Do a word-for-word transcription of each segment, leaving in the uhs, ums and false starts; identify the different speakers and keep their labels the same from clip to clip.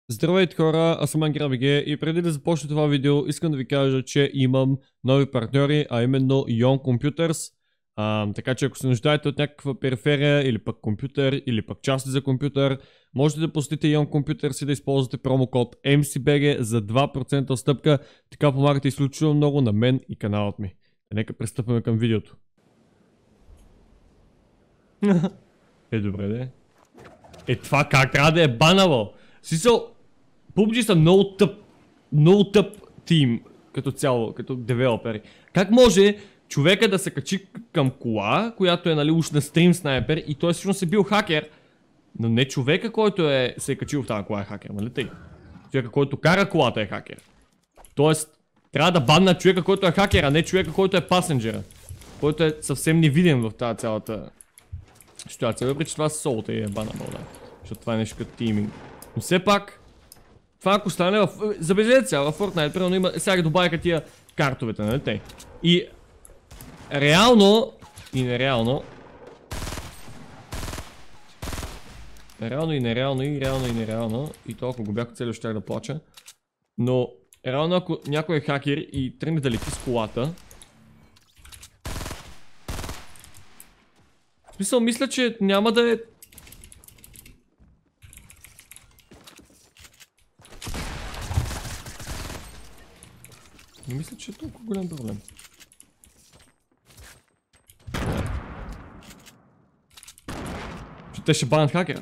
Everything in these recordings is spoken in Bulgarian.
Speaker 1: Здравейте хора, аз съм AngryRPG и преди да започне това видео искам да ви кажа, че имам нови партньори, а именно Ion Computers. А, така че ако се нуждаете от някаква периферия или пък компютър или пък части за компютър, можете да посетите Ion Computers и да използвате промокод ем си би джи за два процента отстъпка. Така помагате изключително много на мен и каналът ми. Нека пристъпваме към видеото. Е, добре де. Е, това как трябва да е банало? Смисъл, пи ю би джи са много тъп, много тъп тим, като цяло, като девелопери. Как може човека да се качи към кола, която е, нали, уж на стрим снайпер и той всъщност е бил хакер, но не човека, който е, се е качил в тази кола е хакер, нали тъй? Човека, който кара колата е хакер. Тоест, трябва да банна човека, който е хакер, а не човека, който е пасенджера. Който е съвсем невидим в тази цялата ситуация. Въпреки, че това са солота и е банабъл, да. Защото това е нещо като тиминг. Но все пак, това ако стане в... Забележете сега, в Fortnite, примерно има... Сега добавяха тия картовете, нали те? И... Реално... И нереално... Реално и нереално, и реално и нереално. И то ако го бях целил, щях да плача. Но... Реално ако някой е хакер и тръгне да лети с колата... В смисъл, мисля, че няма да е... Не мисля, че е толкова голям проблем. Че те ще банят хакера.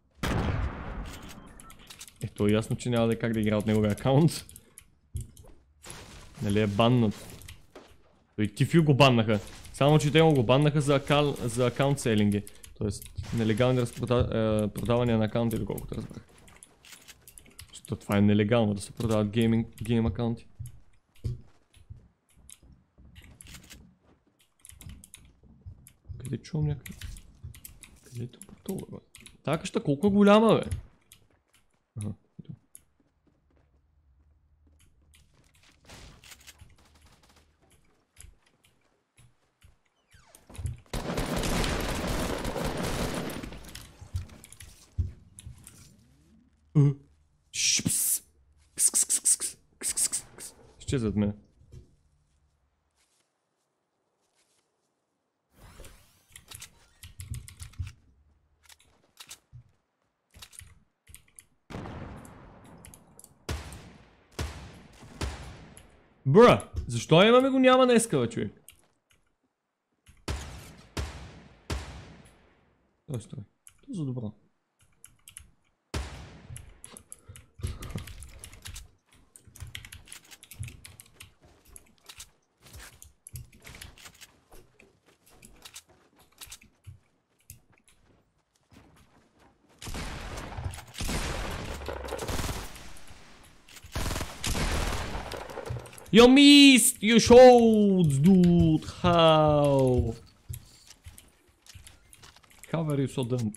Speaker 1: Ето е ясно, че няма да е как да игра от неговия акаунт. Нали е баннат. Той Тифю го баннаха. Само че те го баннаха за, акал... за акаунт сейлинги. Тоест нелегални разпрода... е, продавания на акаунти, доколкото разбрах. Защото това е нелегално да се продават гейминг... гейм акаунти. Къде чувам някакъв? Къде е това, бе? Тая къща колко е голяма, бе? Ага, ето. Шпс! Ще зад мен. Бра! Защо имаме го няма днеска, бе, човек? Той стой. Това за добро. You missed! You showed, dude! How? How are you so dumb?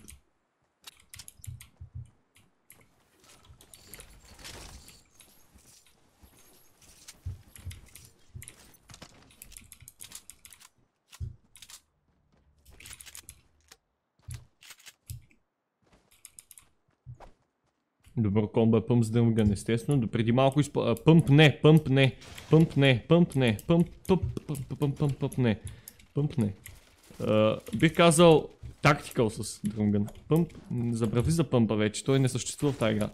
Speaker 1: Добро комбо е пъмп с дъмган, естествено. Допреди малко изпълня... Пъмп не, пъмп не, пъмп не, пъмп не, пъмп, пъмп, пъмп, пъмп, пъмп, пъмп не, пъмп не. Бих казал тактикал с дъмган. Пъмп, забрави за пъмпа вече, той не съществува в тази игра.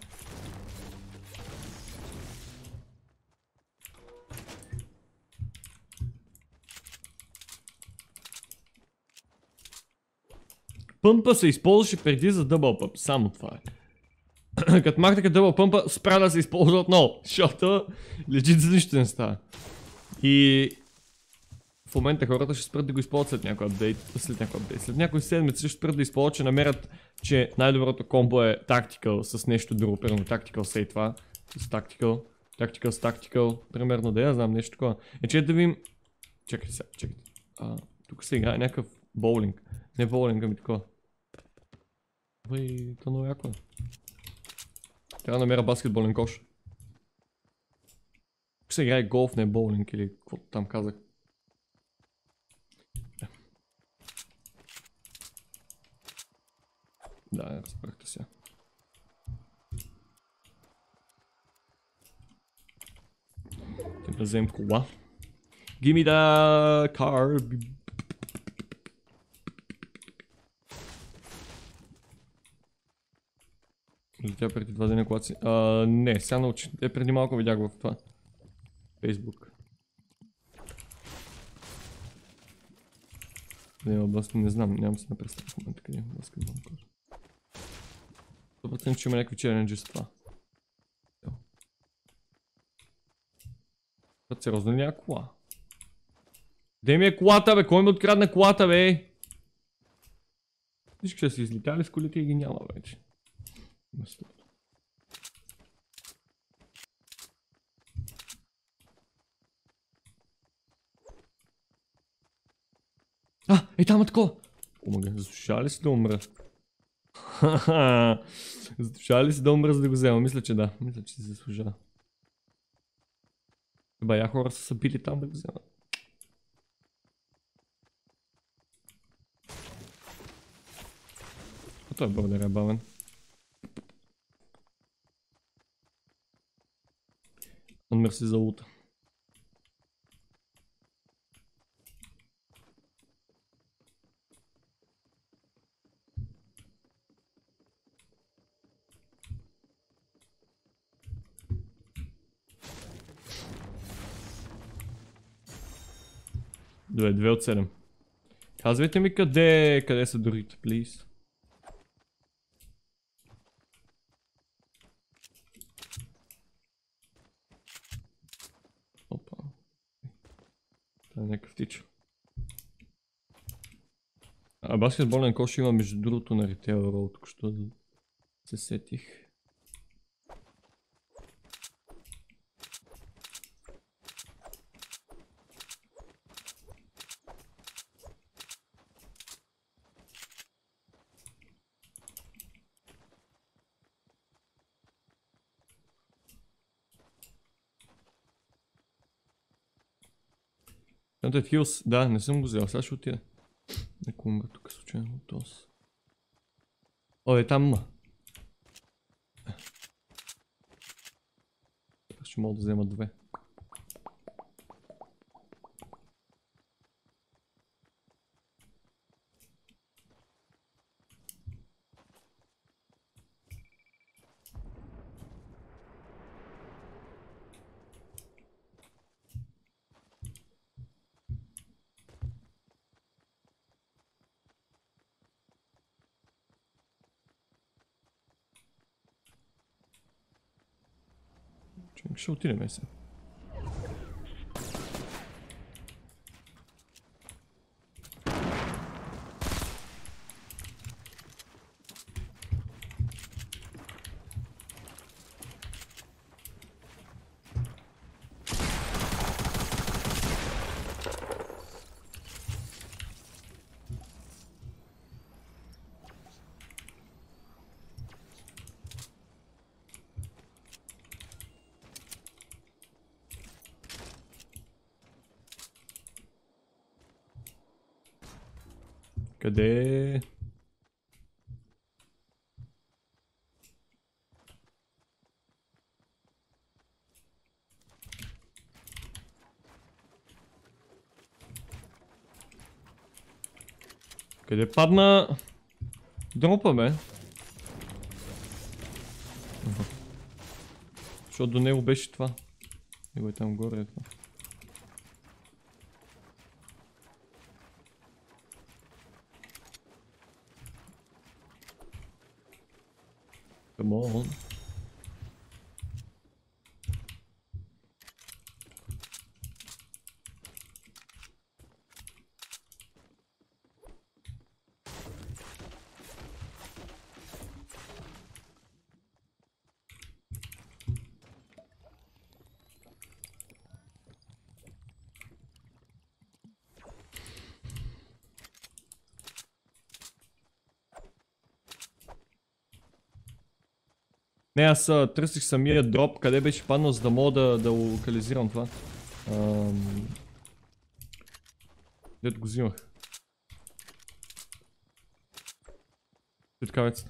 Speaker 1: Пъмпа се използваше преди за дъбъл пъмп, само това е. Като махнаха дъбъл пъмпа, спря да се използва отново, защото легит за нищо не става. И в момента хората ще спрат да го използват след някой апдейт, след някой апдейт. След някои седмици ще спрат да използват, че намерят, че най-доброто комбо е тактикал с нещо друго, примерно тактикал сей това, с тактикал, тактикал с тактикал, примерно да я знам нещо такова. Е, че да видим... Чакайте сега, чакайте. А, тук се играе някакъв боулинг. Не боулинг, ами такова. Бай, то много яко е. Трябва да намеря баскетболен кош. Тук се играе голф, не боулинг или каквото там казах. Да, разбрахте сега. Да вземем кола. Give me the car. Или тя преди два дена, когато си... А, не, сега научи. Те преди малко видях в това. Фейсбук. Не, има баскет, не знам, нямам се на представа в момента къде има баскетбол. сто процента ще има някакви челенджи с това. Това сериозно няма кола. Де ми е колата, бе? Кой ми открадна колата, бе? Всички са си излетяли с колите и ги няма вече. А, е там е такова! Омага, заслужава ли си да умра? Ха-ха! Заслужава ли си да умра, за да го взема? Мисля, че да. Мисля, че си заслужава. Бая хора са били там да го вземат. А той е благодаря бавен. Мерси за лута. Две, две от седем. Казвайте ми къде, къде са другите, please. Опа. Това е някакъв тич. А баскетболен кош има между другото на Retail Row, тук що се сетих. Ето е Филс, да, не съм го взел, сега ще отида. Неко умра тук случайно от този. О, е там ма. Ще мога да взема две. Ще отидем сега. Къде? Къде падна? Дропа, бе. Защото до него беше това. Него е там горе, е това. Come on. Не, аз търсих самия дроп, къде беше паднал, за да мога да, да локализирам това. Ам... Дето го взимах. Светкавецата.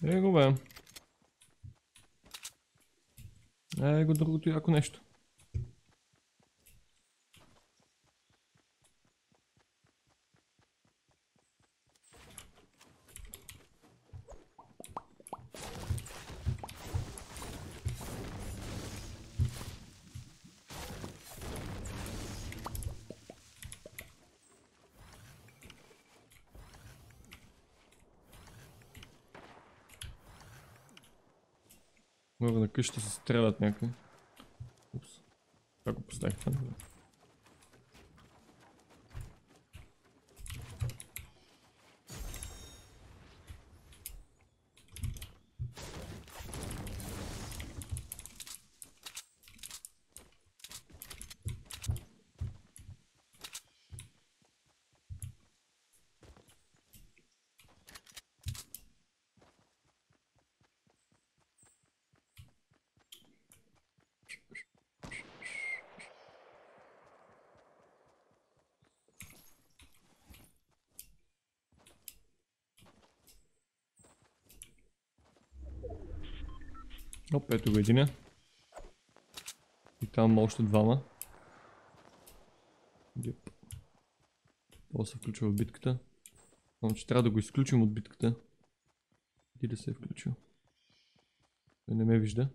Speaker 1: Его бе. Его другото яко нещо. Горе на къщата се стрелят някакви. Упс. Как го поставих там? Оп, ето го единя. И там още двама. Йеп. Това се включва в битката. Само че трябва да го изключим от битката. Иди да се е включил. Той не ме вижда.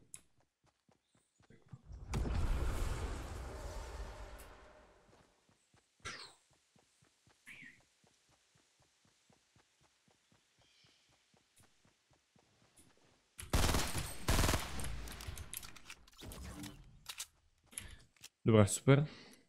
Speaker 1: Добре, супер.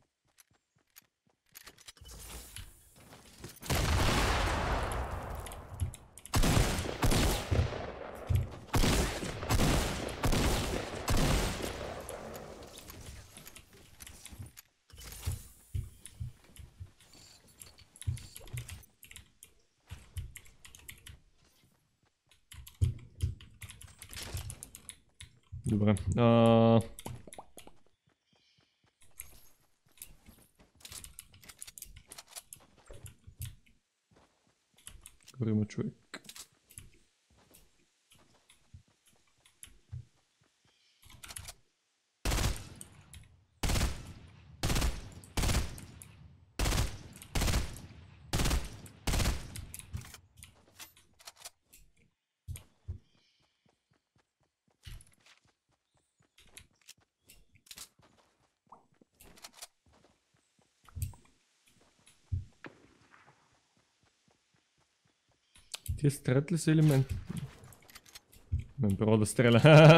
Speaker 1: Добре. А... Горе има човек. Тие стрелят ли са или мен? Мен първо да стреля.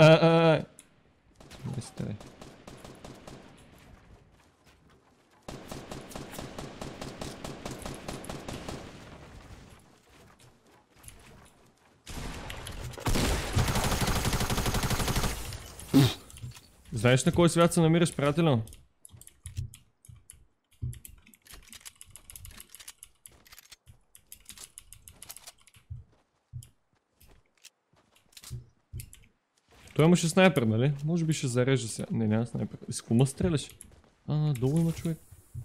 Speaker 1: Не стреля. Знаеш на кой свят се намираш, приятеля? Той имаше снайпер, нали? Може би ще зарежа сега. Не, няма снайпер. С кому стреляш? А, долу има човек.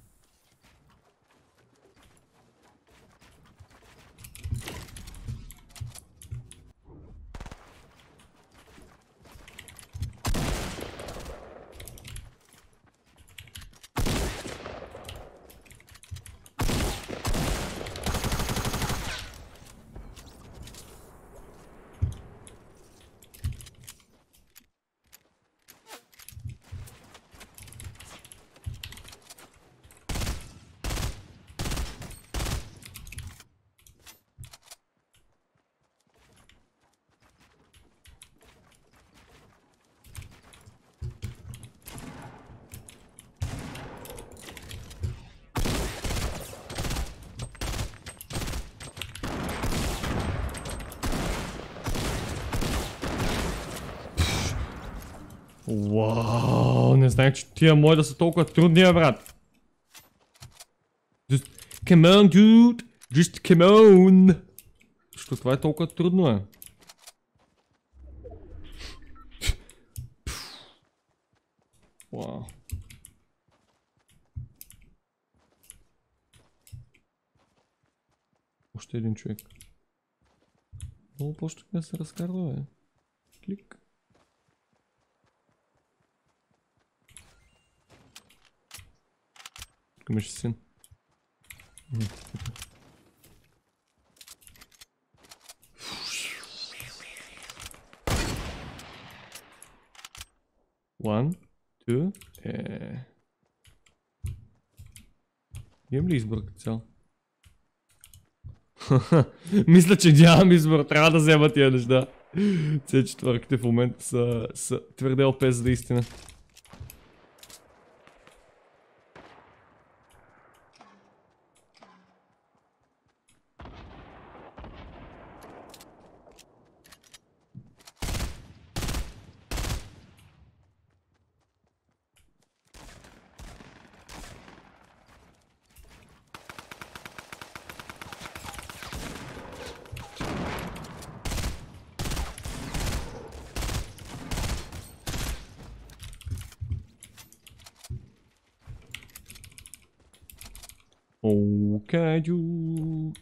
Speaker 1: Уау, не знаех, че тия мои да са толкова трудни, брат. Just come on, dude. Just come on. Защо това е толкова трудно, е? Уау. Още един човек. Много по-що да се разкарва, бе. Клик. Тук имаше син. One, two, е... Имам ли избор като цяло? Мисля, че нямам избор, трябва да взема тия неща. Це четвърките в момента са, са твърде О Пи за да истина. Окей, дюд.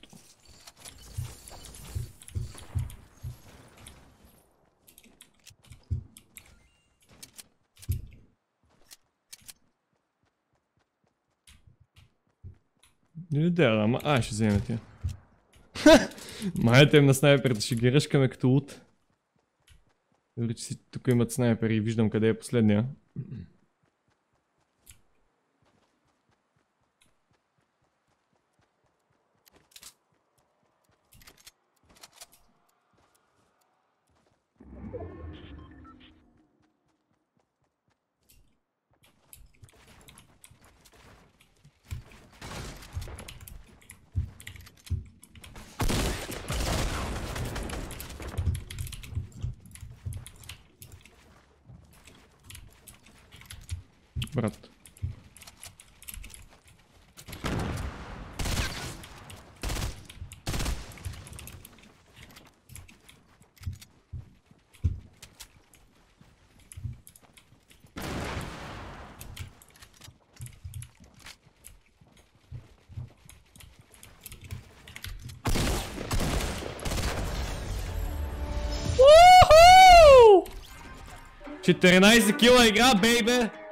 Speaker 1: Не да, ама... А, ще вземе тя. Майната им на снайперите ще ги ръшкаме като лут. Дори че си тук имат снайпери и виждам къде е последния. Брат. четиринайсет кила игра, бейбе!